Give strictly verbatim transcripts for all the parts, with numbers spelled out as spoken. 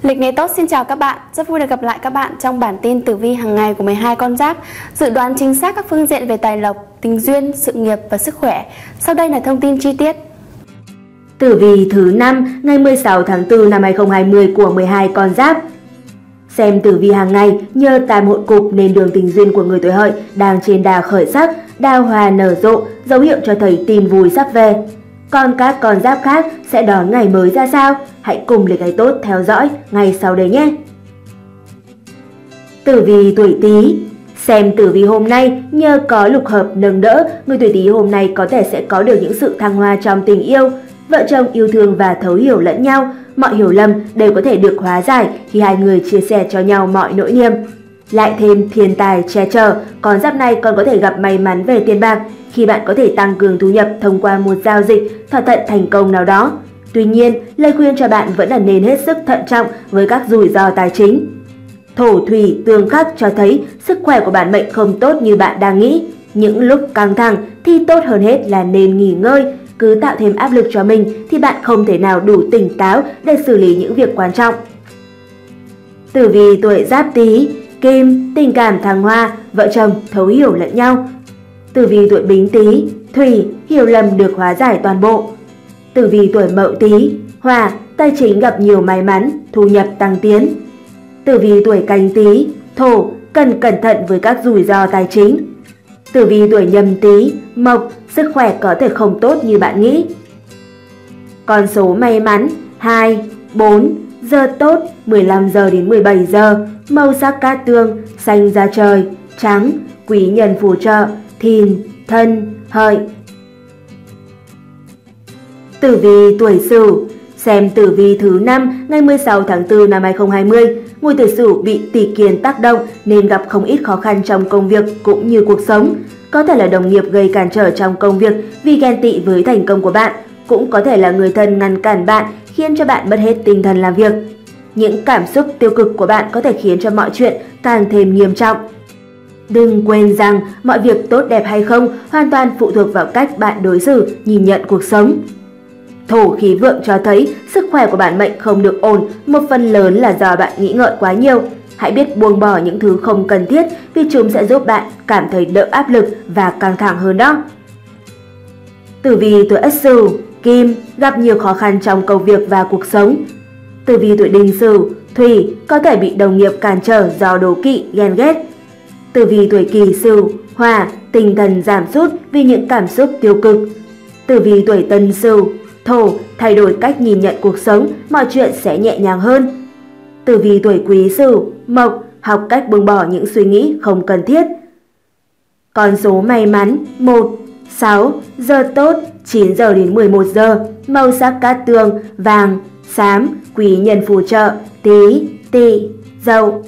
Lịch ngày tốt xin chào các bạn, rất vui được gặp lại các bạn trong bản tin tử vi hàng ngày của mười hai con giáp, dự đoán chính xác các phương diện về tài lộc, tình duyên, sự nghiệp và sức khỏe. Sau đây là thông tin chi tiết. Tử vi thứ năm ngày mười sáu tháng tư năm hai nghìn không trăm hai mươi của mười hai con giáp. Xem tử vi hàng ngày nhờ tam hội cục nên đường tình duyên của người tuổi Hợi đang trên đà khởi sắc, đào hoa nở rộ, dấu hiệu cho thấy tin vui sắp về. Còn các con giáp khác sẽ đón ngày mới ra sao? Hãy cùng lịch ngày tốt theo dõi ngay sau đây nhé! Tử vi tuổi Tý. Xem tử vi hôm nay nhờ có lục hợp nâng đỡ, người tuổi Tý hôm nay có thể sẽ có được những sự thăng hoa trong tình yêu. Vợ chồng yêu thương và thấu hiểu lẫn nhau, mọi hiểu lầm đều có thể được hóa giải khi hai người chia sẻ cho nhau mọi nỗi niềm. Lại thêm thiên tài che chở, con giáp này còn có thể gặp may mắn về tiền bạc khi bạn có thể tăng cường thu nhập thông qua một giao dịch, thỏa thuận thành công nào đó. Tuy nhiên, lời khuyên cho bạn vẫn là nên hết sức thận trọng với các rủi ro tài chính. Thổ thủy tương khắc cho thấy sức khỏe của bản mệnh không tốt như bạn đang nghĩ. Những lúc căng thẳng thì tốt hơn hết là nên nghỉ ngơi. Cứ tạo thêm áp lực cho mình thì bạn không thể nào đủ tỉnh táo để xử lý những việc quan trọng. Tử vi tuổi Giáp Tý. Kim, tình cảm thăng hoa, vợ chồng thấu hiểu lẫn nhau. Tử vi tuổi Bính Tý. Thủy, hiểu lầm được hóa giải toàn bộ. Tử vi tuổi Mậu Tý. Hỏa, tài chính gặp nhiều may mắn, thu nhập tăng tiến. Tử vi tuổi Canh Tý. Thổ, cần cẩn thận với các rủi ro tài chính. Tử vi tuổi Nhâm Tý. Mộc, sức khỏe có thể không tốt như bạn nghĩ. Con số may mắn hai, bốn, giờ tốt mười lăm giờ đến mười bảy giờ, màu sắc cát tương, xanh da trời, trắng, quý nhân phù trợ, Thìn, Thân, Hợi. Tử vi tuổi Sửu. Xem tử vi thứ năm ngày mười sáu tháng tư năm hai nghìn không trăm hai mươi, người tuổi Sửu bị tỷ kiên tác động nên gặp không ít khó khăn trong công việc cũng như cuộc sống. Có thể là đồng nghiệp gây cản trở trong công việc vì ghen tị với thành công của bạn, cũng có thể là người thân ngăn cản bạn khiến cho bạn mất hết tinh thần làm việc. Những cảm xúc tiêu cực của bạn có thể khiến cho mọi chuyện càng thêm nghiêm trọng. Đừng quên rằng mọi việc tốt đẹp hay không hoàn toàn phụ thuộc vào cách bạn đối xử, nhìn nhận cuộc sống. Thổ khí vượng cho thấy sức khỏe của bản mệnh không được ổn, một phần lớn là do bạn nghĩ ngợi quá nhiều. Hãy biết buông bỏ những thứ không cần thiết vì chúng sẽ giúp bạn cảm thấy đỡ áp lực và căng thẳng hơn đó. Tử vi tuổi Ất Sửu. Kim, gặp nhiều khó khăn trong công việc và cuộc sống. Tử vi tuổi Đinh Sửu. Thủy, có thể bị đồng nghiệp cản trở do đố kỵ, ghen ghét. Tử vi tuổi Kỷ Sửu. Hỏa, tinh thần giảm sút vì những cảm xúc tiêu cực. Tử vi tuổi Tân Sửu. Thổ, thay đổi cách nhìn nhận cuộc sống, mọi chuyện sẽ nhẹ nhàng hơn. Tử vi tuổi Quý Sửu. Mộc, học cách buông bỏ những suy nghĩ không cần thiết. Con số may mắn một, sáu, giờ tốt chín giờ đến mười một giờ, màu sắc cát tường, vàng, xám, quý nhân phù trợ, Tý, Tỵ, Dậu.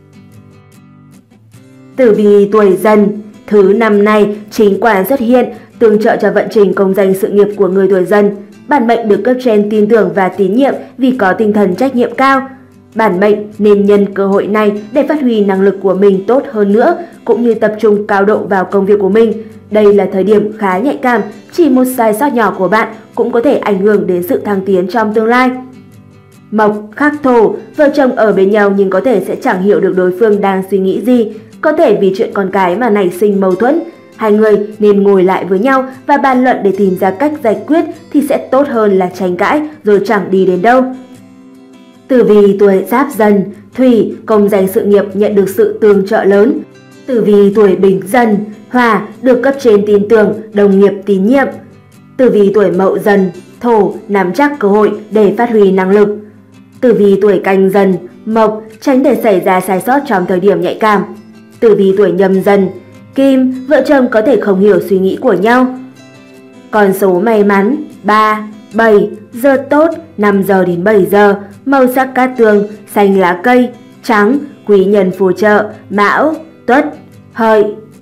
Tử vi tuổi Dần. Thứ năm này, chính quản xuất hiện, tương trợ cho vận trình công danh sự nghiệp của người tuổi Dần. Bản mệnh được cấp trên tin tưởng và tín nhiệm vì có tinh thần trách nhiệm cao. Bản mệnh nên nhân cơ hội này để phát huy năng lực của mình tốt hơn nữa, cũng như tập trung cao độ vào công việc của mình. Đây là thời điểm khá nhạy cảm, chỉ một sai sót nhỏ của bạn cũng có thể ảnh hưởng đến sự thăng tiến trong tương lai. Mộc khắc Thổ, vợ chồng ở bên nhau nhưng có thể sẽ chẳng hiểu được đối phương đang suy nghĩ gì, có thể vì chuyện con cái mà nảy sinh mâu thuẫn. Hai người nên ngồi lại với nhau và bàn luận để tìm ra cách giải quyết thì sẽ tốt hơn là tranh cãi rồi chẳng đi đến đâu. Tử vi tuổi Giáp Dần. Thủy, công danh sự nghiệp nhận được sự tương trợ lớn. Tử vi tuổi Bính Dần. Hỏa, được cấp trên tin tưởng, đồng nghiệp tín nhiệm. Tử vi tuổi Mậu Dần. Thổ, nắm chắc cơ hội để phát huy năng lực. Tử vi tuổi Canh Dần. Mộc, tránh để xảy ra sai sót trong thời điểm nhạy cảm. Tử vi tuổi Nhâm Dần. Kim, vợ chồng có thể không hiểu suy nghĩ của nhau. Con số may mắn ba, bảy, giờ tốt năm giờ đến bảy giờ, màu sắc cát tường, xanh lá cây, trắng, quý nhân phù trợ, Mão, Tuất, Hợi.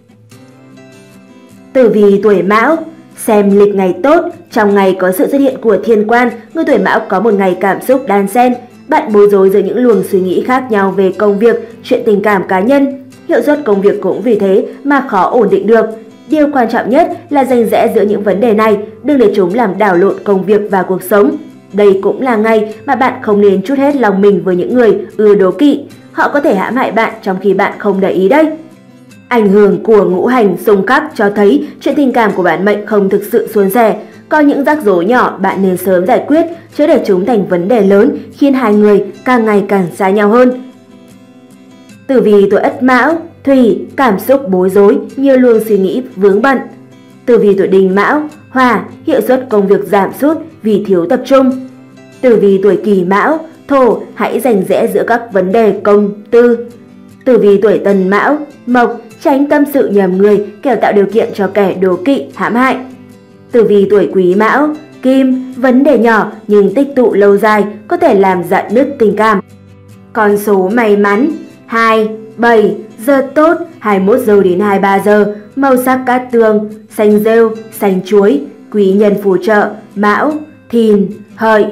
Tử vi tuổi Mão. Xem lịch ngày tốt, trong ngày có sự xuất hiện của thiên quan, người tuổi Mão có một ngày cảm xúc đan xen. Bạn bối rối giữa những luồng suy nghĩ khác nhau về công việc, chuyện tình cảm cá nhân. Hiệu suất công việc cũng vì thế mà khó ổn định được. Điều quan trọng nhất là ranh rẽ giữa những vấn đề này, đừng để chúng làm đảo lộn công việc và cuộc sống. Đây cũng là ngày mà bạn không nên trút hết lòng mình với những người ưa đố kỵ. Họ có thể hãm hại bạn trong khi bạn không để ý đấy. Ảnh hưởng của ngũ hành xung khắc cho thấy chuyện tình cảm của bạn mệnh không thực sự suôn sẻ. Có những rắc rối nhỏ bạn nên sớm giải quyết, chứ để chúng thành vấn đề lớn khiến hai người càng ngày càng xa nhau hơn. Tử vi tuổi Ất Mão, Thủy, cảm xúc bối rối, nhiều luồng suy nghĩ vướng bận. Tử vi tuổi Đinh Mão, Hỏa, hiệu suất công việc giảm sút vì thiếu tập trung. Tử vi tuổi Kỷ Mão, Thổ, hãy rành rẽ giữa các vấn đề công tư. Tử vi tuổi Tân Mão, Mộc, tránh tâm sự nhầm người, kẻo tạo điều kiện cho kẻ đố kỵ hãm hại. Tử vi tuổi Quý Mão, Kim, vấn đề nhỏ nhưng tích tụ lâu dài có thể làm rạn nứt tình cảm. Con số may mắn hai, bảy, giờ tốt hai mươi mốt giờ đến hai mươi ba giờ, màu sắc cát tường, xanh rêu, xanh chuối, quý nhân phù trợ, Mão, Thìn, Hợi.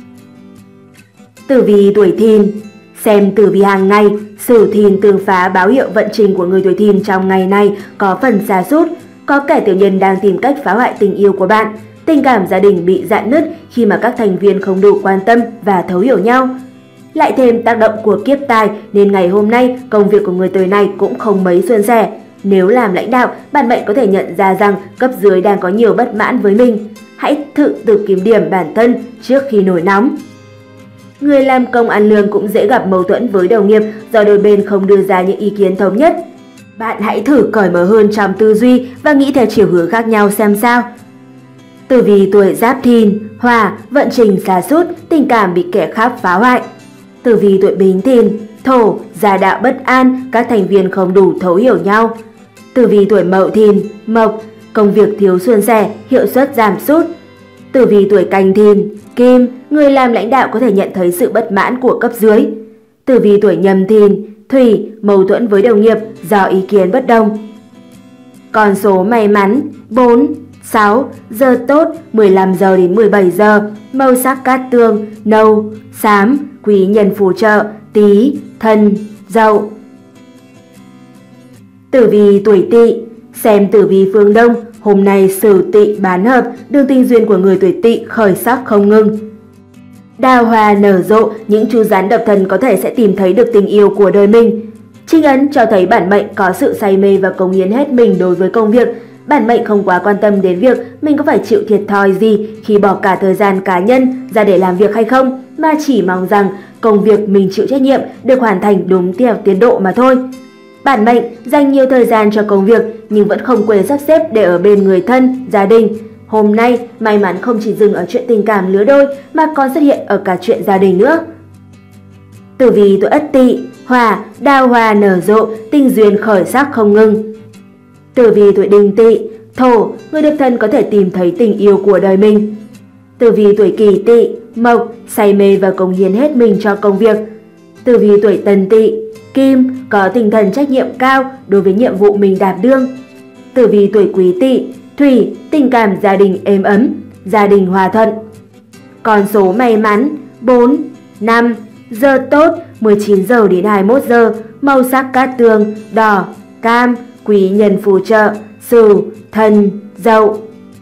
Tử vi tuổi Thìn, xem tử vi hàng ngày, Sửu Thìn tương phá báo hiệu vận trình của người tuổi Thìn trong ngày này có phần sa sút. Có kẻ tiểu nhân đang tìm cách phá hoại tình yêu của bạn. Tình cảm gia đình bị rạn nứt khi mà các thành viên không đủ quan tâm và thấu hiểu nhau. Lại thêm tác động của kiếp tài nên ngày hôm nay công việc của người tuổi này cũng không mấy suôn sẻ. Nếu làm lãnh đạo, bạn mệnh có thể nhận ra rằng cấp dưới đang có nhiều bất mãn với mình. Hãy thử tự kiểm điểm bản thân trước khi nổi nóng. Người làm công ăn lương cũng dễ gặp mâu thuẫn với đồng nghiệp do đôi bên không đưa ra những ý kiến thống nhất. Bạn hãy thử cởi mở hơn trong tư duy và nghĩ theo chiều hướng khác nhau xem sao. Tử vi tuổi Giáp Thìn, Hỏa, vận trình sa sút, tình cảm bị kẻ khác phá hoại. Tử vi tuổi Bính Thìn, Thổ, gia đạo bất an, các thành viên không đủ thấu hiểu nhau. Tử vi tuổi Mậu Thìn, Mộc, công việc thiếu suôn sẻ, hiệu suất giảm sút. Tử vi tuổi Canh Thìn, Kim, người làm lãnh đạo có thể nhận thấy sự bất mãn của cấp dưới. Tử vi tuổi Nhâm Thìn, Thủy, mâu thuẫn với đồng nghiệp do ý kiến bất đồng. Con số may mắn bốn, sáu, giờ tốt mười lăm giờ đến mười bảy giờ, màu sắc cát tường, nâu, xám, quý nhân phù trợ, Tý, Thân, Dậu. Tử vi tuổi Tỵ, xem tử vi phương Đông, hôm nay Sửu Tỵ bán hợp, đường tình duyên của người tuổi Tỵ khởi sắc không ngừng. Đào hoa nở rộ, những chú rắn độc thân có thể sẽ tìm thấy được tình yêu của đời mình. Trinh ấn cho thấy bản mệnh có sự say mê và cống hiến hết mình đối với công việc. Bản mệnh không quá quan tâm đến việc mình có phải chịu thiệt thòi gì khi bỏ cả thời gian cá nhân ra để làm việc hay không, mà chỉ mong rằng công việc mình chịu trách nhiệm được hoàn thành đúng theo tiến độ mà thôi. Bản mệnh dành nhiều thời gian cho công việc nhưng vẫn không quên sắp xếp để ở bên người thân, gia đình. Hôm nay, may mắn không chỉ dừng ở chuyện tình cảm lứa đôi mà còn xuất hiện ở cả chuyện gia đình nữa. Tử vi tuổi Ất Tỵ, Hỏa, đào hoa nở rộ, tình duyên khởi sắc không ngừng. Tử vi tuổi Đinh Tỵ, Thổ, người độc thân có thể tìm thấy tình yêu của đời mình. Tử vi tuổi Kỷ Tỵ, Mộc, say mê và cống hiến hết mình cho công việc. Tử vi tuổi Tân Tỵ, Kim, có tinh thần trách nhiệm cao đối với nhiệm vụ mình đảm đương. Tử vi tuổi Quý Tỵ, Thủy, tình cảm gia đình êm ấm, gia đình hòa thuận. Con số may mắn bốn, năm, giờ tốt mười chín giờ đến hai mươi mốt giờ, màu sắc cát tường, đỏ, cam, quý nhân phù trợ, Sửu, Thân, Dậu.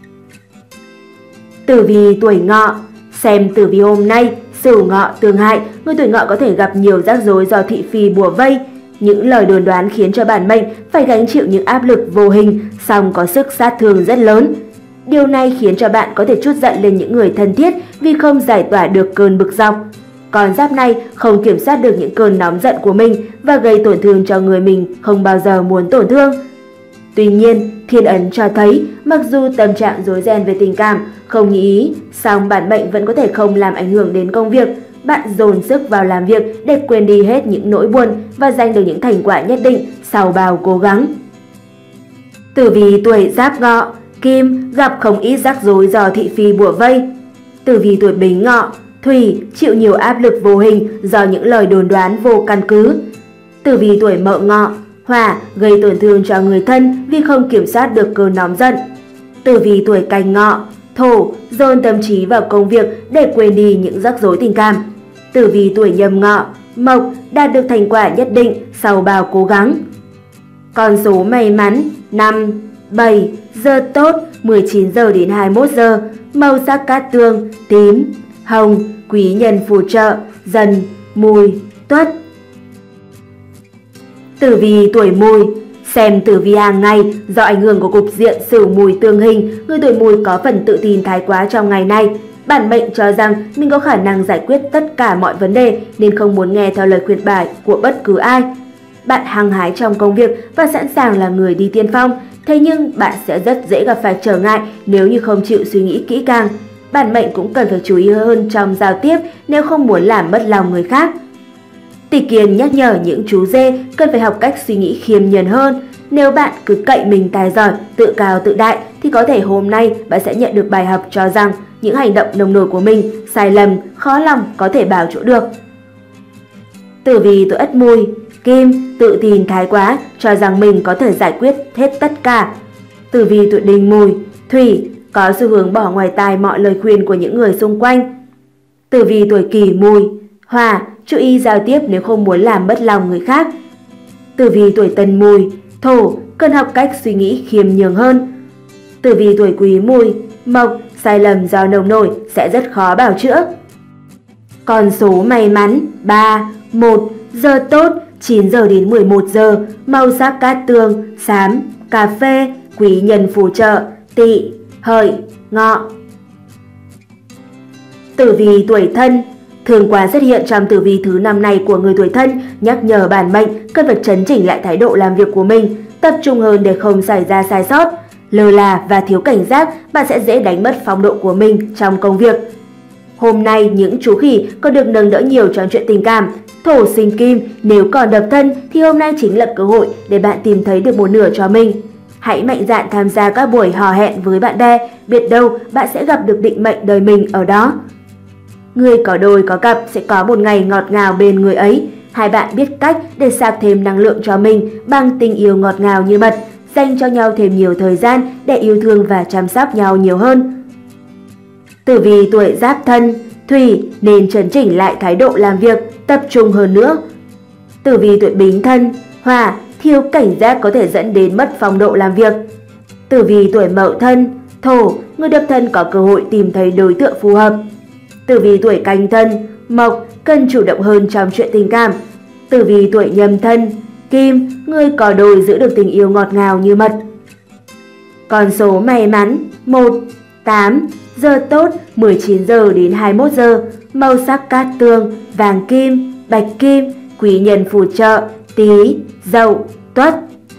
Tử vi tuổi Ngọ, xem tử vi hôm nay, Sửu Ngọ tương hại, người tuổi Ngọ có thể gặp nhiều rắc rối do thị phi bủa vây. Những lời đồn đoán khiến cho bản mệnh phải gánh chịu những áp lực vô hình, song có sức sát thương rất lớn. Điều này khiến cho bạn có thể trút giận lên những người thân thiết vì không giải tỏa được cơn bực dọc. Con giáp này không kiểm soát được những cơn nóng giận của mình và gây tổn thương cho người mình không bao giờ muốn tổn thương. Tuy nhiên, thiên ấn cho thấy mặc dù tâm trạng rối ren về tình cảm, không như ý, song bản mệnh vẫn có thể không làm ảnh hưởng đến công việc. Bạn dồn sức vào làm việc để quên đi hết những nỗi buồn và giành được những thành quả nhất định sau bao cố gắng. Tử vi tuổi Giáp Ngọ, Kim, gặp không ít rắc rối do thị phi bủa vây. Tử vi tuổi Bính Ngọ, Thủy, chịu nhiều áp lực vô hình do những lời đồn đoán vô căn cứ. Tử vi tuổi Mậu Ngọ, Hỏa, gây tổn thương cho người thân vì không kiểm soát được cơn nóng giận. Tử vi tuổi Canh Ngọ, Thổ, dồn tâm trí vào công việc để quên đi những rắc rối tình cảm. Tử vi tuổi Nhâm Ngọ, Mộc, đạt được thành quả nhất định sau bao cố gắng. Con số may mắn năm, bảy, giờ tốt mười chín giờ đến hai mươi mốt giờ, màu sắc cát tường, tím, hồng, quý nhân phù trợ, dần, mùi, tuất. Tử vi tuổi Mùi. Xem tử vi hàng ngày, do ảnh hưởng của cục diện Sửu Mùi tương hình, người tuổi Mùi có phần tự tin thái quá trong ngày này. Bản mệnh cho rằng mình có khả năng giải quyết tất cả mọi vấn đề nên không muốn nghe theo lời khuyên bảo của bất cứ ai. Bạn hăng hái trong công việc và sẵn sàng là người đi tiên phong, thế nhưng bạn sẽ rất dễ gặp phải trở ngại nếu như không chịu suy nghĩ kỹ càng. Bản mệnh cũng cần phải chú ý hơn trong giao tiếp nếu không muốn làm mất lòng người khác. Tỷ Kiên nhắc nhở những chú dê cần phải học cách suy nghĩ khiêm nhường hơn. Nếu bạn cứ cậy mình tài giỏi, tự cao tự đại thì có thể hôm nay bạn sẽ nhận được bài học cho rằng những hành động nông nổi của mình sai lầm, khó lòng có thể bào chữa được. Tử vi tuổi Ất Mùi. Kim, tự tin thái quá, cho rằng mình có thể giải quyết hết tất cả. Tử vi tuổi Đinh Mùi. Thủy, có xu hướng bỏ ngoài tai mọi lời khuyên của những người xung quanh. Tử vi tuổi Kỷ Mùi. Hỏa, chú ý giao tiếp nếu không muốn làm mất lòng người khác. Tử vi tuổi Tân Mùi. Thổ, cần học cách suy nghĩ khiêm nhường hơn. Tử vi tuổi Quý Mùi. Mộc, sai lầm do nông nổi sẽ rất khó bào chữa. Con số may mắn ba, một, giờ tốt chín giờ đến mười một giờ, màu sắc cát tường, xám, cà phê, quý nhân phù trợ, Tỵ, Hợi, Ngọ. Tử vi tuổi Thân. Thường quan xuất hiện trong tử vi thứ năm này của người tuổi Thân nhắc nhở bản mệnh cần phải chấn chỉnh lại thái độ làm việc của mình, tập trung hơn để không xảy ra sai sót. Lơ là và thiếu cảnh giác, bạn sẽ dễ đánh mất phong độ của mình trong công việc. Hôm nay những chú khỉ có được nâng đỡ nhiều trong chuyện tình cảm. Thổ sinh kim, nếu còn độc thân thì hôm nay chính là cơ hội để bạn tìm thấy được một nửa cho mình. Hãy mạnh dạn tham gia các buổi hò hẹn với bạn bè, biết đâu bạn sẽ gặp được định mệnh đời mình ở đó. Người có đôi có cặp sẽ có một ngày ngọt ngào bên người ấy. Hai bạn biết cách để sạc thêm năng lượng cho mình bằng tình yêu ngọt ngào như mật, dành cho nhau thêm nhiều thời gian để yêu thương và chăm sóc nhau nhiều hơn. Tử vi tuổi Giáp Thân. Thủy, nên chấn chỉnh lại thái độ làm việc, tập trung hơn nữa. Tử vi tuổi Bính Thân. Hỏa, thiếu cảnh giác có thể dẫn đến mất phong độ làm việc. Tử vi tuổi Mậu Thân. Thổ, người độc thân có cơ hội tìm thấy đối tượng phù hợp. Tử vi tuổi Canh Thân. Mộc, cần chủ động hơn trong chuyện tình cảm. Tử vi tuổi Nhâm Thân. Kim, người có đôi giữ được tình yêu ngọt ngào như mật. Con số may mắn một, tám, giờ tốt mười chín giờ đến hai mươi mốt giờ, màu sắc cát tường, vàng kim, bạch kim, quý nhân phù trợ, Tý, Dậu, Tuất.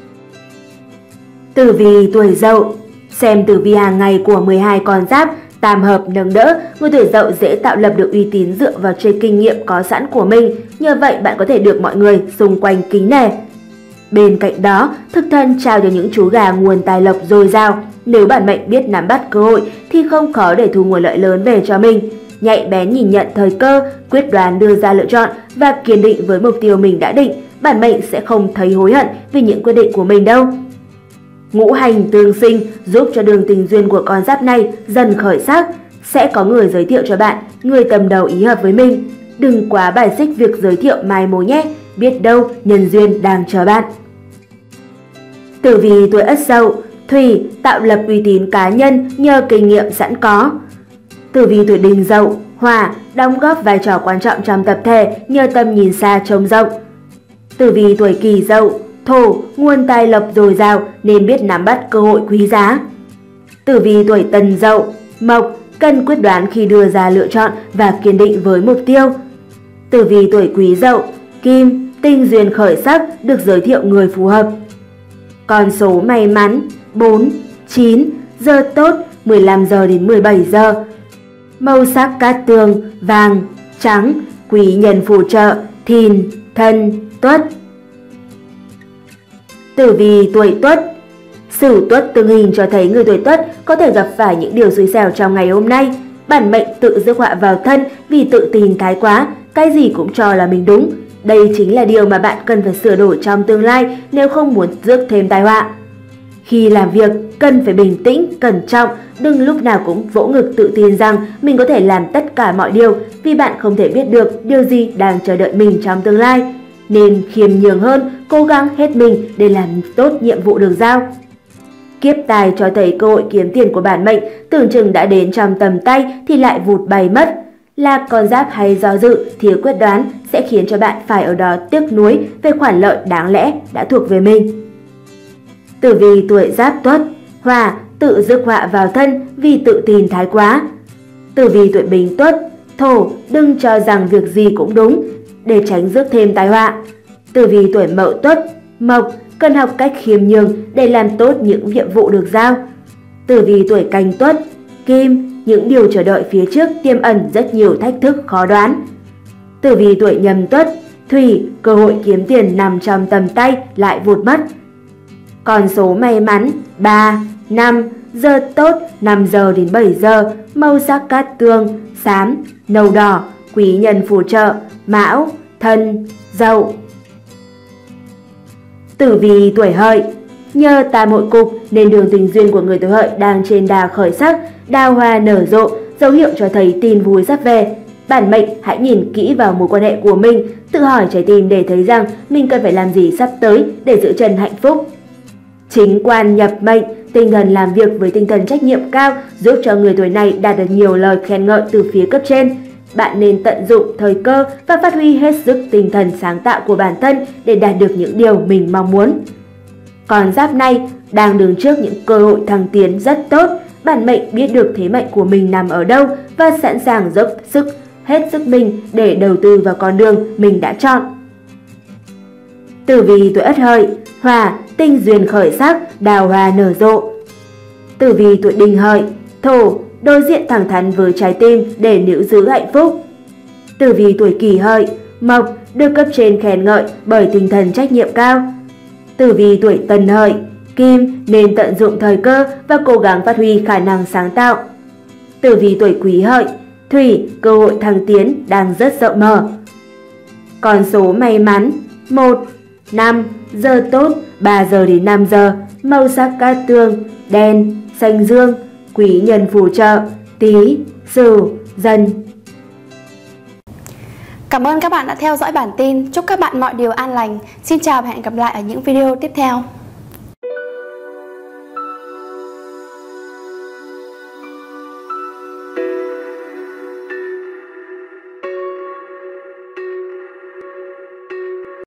Tử vi tuổi Dậu. Xem tử vi hàng ngày của mười hai con giáp, tam hợp nâng đỡ, người tuổi Dậu dễ tạo lập được uy tín dựa vào trên kinh nghiệm có sẵn của mình, nhờ vậy bạn có thể được mọi người xung quanh kính nể. Bên cạnh đó, thực thân trao cho những chú gà nguồn tài lộc dồi dào. Nếu bản mệnh biết nắm bắt cơ hội thì không khó để thu nguồn lợi lớn về cho mình. Nhạy bén nhìn nhận thời cơ, quyết đoán đưa ra lựa chọn và kiên định với mục tiêu mình đã định, bản mệnh sẽ không thấy hối hận vì những quyết định của mình đâu. Ngũ hành tương sinh giúp cho đường tình duyên của con giáp này dần khởi sắc. Sẽ có người giới thiệu cho bạn người tầm đầu ý hợp với mình. Đừng quá bài xích việc giới thiệu mai mối nhé, biết đâu nhân duyên đang chờ bạn. Tử vi tuổi Ất Dậu. Thủy, tạo lập uy tín cá nhân nhờ kinh nghiệm sẵn có. Tử vi tuổi Đinh Dậu. Hỏa, đóng góp vai trò quan trọng trong tập thể nhờ tầm nhìn xa trông rộng. Tử vi tuổi Kỷ Dậu. Thổ, nguồn tài lộc dồi dào nên biết nắm bắt cơ hội quý giá. Tử vi tuổi Tân Dậu. Mộc, cần quyết đoán khi đưa ra lựa chọn và kiên định với mục tiêu. Tử vi tuổi Quý Dậu. Kim, tình duyên khởi sắc, được giới thiệu người phù hợp. Con số may mắn bốn, chín, giờ tốt mười lăm giờ đến mười bảy giờ. Màu sắc cát tường, vàng, trắng, quý nhân phù trợ, Thìn, Thân, Tuất. Tử vi tuổi Tuất. Sửu Tuất tương hình cho thấy người tuổi Tuất có thể gặp phải những điều xui xẻo trong ngày hôm nay. Bản mệnh tự rước họa vào thân vì tự tin thái quá, cái gì cũng cho là mình đúng. Đây chính là điều mà bạn cần phải sửa đổi trong tương lai nếu không muốn rước thêm tai họa. Khi làm việc, cần phải bình tĩnh, cẩn trọng, đừng lúc nào cũng vỗ ngực tự tin rằng mình có thể làm tất cả mọi điều, vì bạn không thể biết được điều gì đang chờ đợi mình trong tương lai. Nên khiêm nhường hơn, cố gắng hết mình để làm tốt nhiệm vụ được giao. Kiếp tài cho thấy cơ hội kiếm tiền của bản mệnh tưởng chừng đã đến trong tầm tay thì lại vụt bay mất. là con giáp hay do dự, thiếu quyết đoán sẽ khiến cho bạn phải ở đó tiếc nuối về khoản lợi đáng lẽ đã thuộc về mình. Tử vi tuổi Giáp Tuất. Hỏa, tự rước họa vào thân vì tự tin thái quá. Tử vi tuổi Bính Tuất. Thổ, đừng cho rằng việc gì cũng đúng để tránh rước thêm tai họa. Tử vi tuổi Mậu Tuất. Mộc, cần học cách khiêm nhường để làm tốt những nhiệm vụ được giao. Tử vi tuổi Canh Tuất. Kim, những điều chờ đợi phía trước tiềm ẩn rất nhiều thách thức khó đoán. Tử vi tuổi Nhâm Tuất. Thủy, cơ hội kiếm tiền nằm trong tầm tay lại vụt mất. Con số may mắn ba, năm, giờ tốt năm giờ đến bảy giờ, màu sắc cát tương, xám, nâu đỏ, quý nhân phù trợ, Mão, Thân, Dậu. Tử vi tuổi Hợi. Nhờ tam hội cục nên đường tình duyên của người tuổi Hợi đang trên đà khởi sắc, đào hoa nở rộ, dấu hiệu cho thấy tin vui sắp về. Bản mệnh hãy nhìn kỹ vào mối quan hệ của mình, tự hỏi trái tim để thấy rằng mình cần phải làm gì sắp tới để giữ chân hạnh phúc. Chính quan nhập mệnh, tinh thần làm việc với tinh thần trách nhiệm cao giúp cho người tuổi này đạt được nhiều lời khen ngợi từ phía cấp trên. Bạn nên tận dụng thời cơ và phát huy hết sức tinh thần sáng tạo của bản thân để đạt được những điều mình mong muốn. Con giáp này đang đứng trước những cơ hội thăng tiến rất tốt. Bản mệnh biết được thế mạnh của mình nằm ở đâu và sẵn sàng dốc sức hết sức mình để đầu tư vào con đường mình đã chọn. Tử vi tuổi Ất Hợi. Hỏa, tinh duyên khởi sắc, đào hoa nở rộ. Tử vi tuổi Đinh Hợi. Thổ, đối diện thẳng thắn với trái tim để níu giữ hạnh phúc. Tử vi tuổi Kỷ Hợi. Mộc, được cấp trên khen ngợi bởi tinh thần trách nhiệm cao. Tử vi tuổi Tân Hợi. Kim, nên tận dụng thời cơ và cố gắng phát huy khả năng sáng tạo. Tử vi tuổi Quý Hợi. Thủy, cơ hội thăng tiến đang rất rộng mở. Con số may mắn một, năm, giờ tốt ba giờ đến năm giờ, màu sắc cát tương, đen, xanh dương, quý nhân phù trợ, Tý, Sửu, Dần. Cảm ơn các bạn đã theo dõi bản tin. Chúc các bạn mọi điều an lành. Xin chào và hẹn gặp lại ở những video tiếp theo.